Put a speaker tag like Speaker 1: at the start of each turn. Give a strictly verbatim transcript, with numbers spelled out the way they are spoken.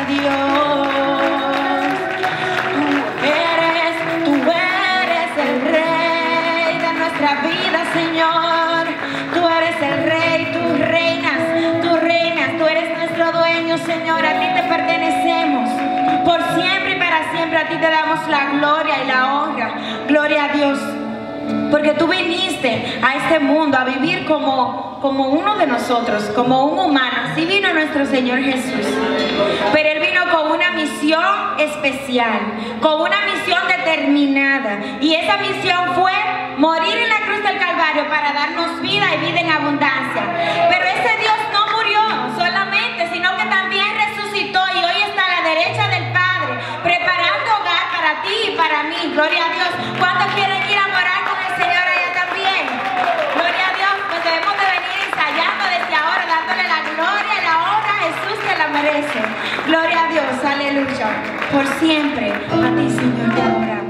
Speaker 1: Dios. Tú eres, tú eres el Rey de nuestra vida, Señor. Tú eres el Rey, tú reinas, tú reinas, tú eres nuestro dueño, Señor. A ti te pertenecemos por siempre y para siempre. A ti te damos la gloria y la honra. Gloria a Dios. Porque tú viniste a este mundo a vivir como, como uno de nosotros, como un humano. Así vino nuestro Señor Jesús. Pero Él vino con una misión especial, con una misión determinada. Y esa misión fue morir en la cruz del Calvario para darnos vida y vida en abundancia. Pero ese Dios no murió solamente, sino que también resucitó y hoy está a la derecha del Padre, preparando hogar para ti y para mí. Gloria a Dios. ¿Cuántos quieren ir a morar con el Señor allá también? Gloria a Dios. Pues debemos de venir ensayando desde ahora, dándole la gloria y la honra a Jesús, que la merece. Gloria a Dios. Aleluya. Por siempre a ti, Señor, te adoramos.